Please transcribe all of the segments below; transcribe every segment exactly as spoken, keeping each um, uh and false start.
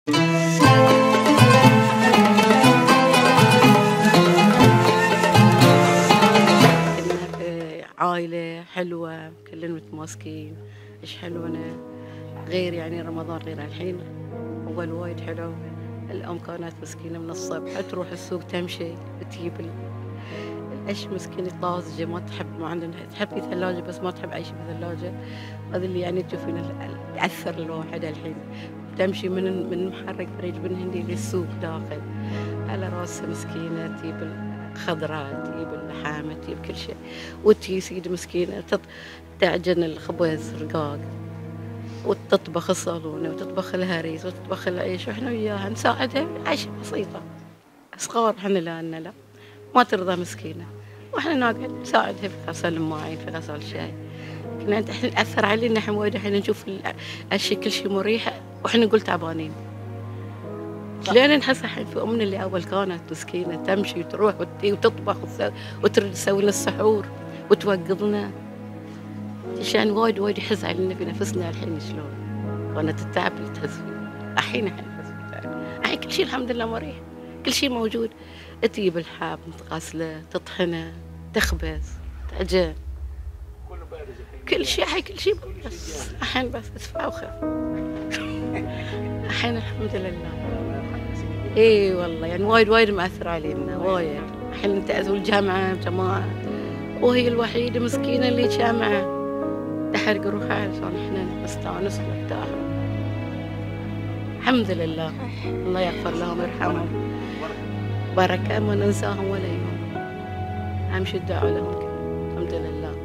كنا آآ عايلة حلوة، كلّنا متماسكين، إيش حلونا، غير يعني رمضان غير الحين، أول وايد حلو. الأم كانت مسكينة من الصبح تروح السوق تمشي تجيب ال العيش مسكين طازجة ما تحب ما عندنا تحب في ثلاجة بس ما تحب عيش بثلاجة، هذا اللي يعني تشوفين ال ال يأثّر الواحد الحين، تمشي من من محرق فريج بن هندي للسوق داخل، على راسها مسكينة تجيب الخضرات، تجيب اللحامة، تجيب كل شيء، وتجي سيدي مسكينة تط تعجن الخبز رقاق، وتطبخ الصالونة، وتطبخ الهريس، وتطبخ العيش، وإحنا وياها نساعدها عيشة بسيطة، صغار إحنا لأننا لا، ما ترضى مسكينة، وإحنا نقعد نساعدها في غسل المواعين، في غسل الشاي، كنا إحنا تأثّر علينا إحنا وايد الحين نشوف ال الشي كل شي مريح وإحنا نقول تعبانين. لين نحس الحين في أمنا اللي أول كانت مسكينة تمشي وتروح وتجي وتطبخ وتس وترد تسوي لنا السحور وتوقظنا. عشان وايد وايد يحز علينا في نفسنا الحين شلون، كانت التعب اللي تحس فيه، الحين إحنا نحس بالتعب، الحين كل شي الحمد لله مريح، كل شي موجود، تجيب الحاب تغسله، تطحنه، تخبز، تعجن، كل شي الحين كل شي بس الحين بس ادفع وخذ. الحين الحمد لله. إي والله يعني وايد وايد مأثّر علينا وايد، الحين أنت أذو الجامعة جماعة، وهي الوحيدة مسكينة اللي جامعة تحرق روحها علشان إحنا نستانس ونرتاح. الحمد لله، الله يغفر لهم ويرحمهم، بركة ما ننساهم ولا يوم، أهم شي الدعاء لهم الحمد لله.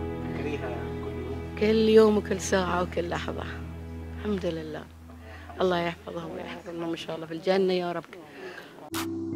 كل يوم وكل ساعة وكل لحظة، الحمد لله، الله يحفظهم ويحفظنا إن شاء الله في الجنة يا رب.